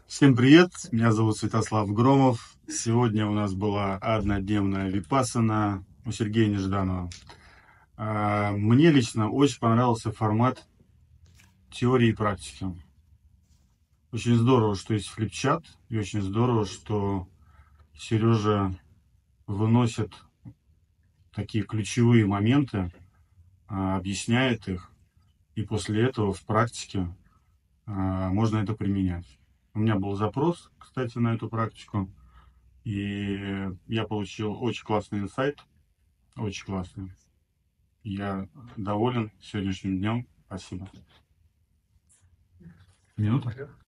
Всем привет, меня зовут Святослав Громов. Сегодня у нас была однодневная випассана у Сергея Нежданова. Мне лично очень понравился формат теории и практики. Очень здорово, что есть флипчат, и очень здорово, что Сережа выносит такие ключевые моменты, объясняет их, и после этого в практике можно это применять. У меня был запрос, кстати, на эту практику. И я получил очень классный инсайт, очень классный. Я доволен сегодняшним днем. Спасибо. Минута.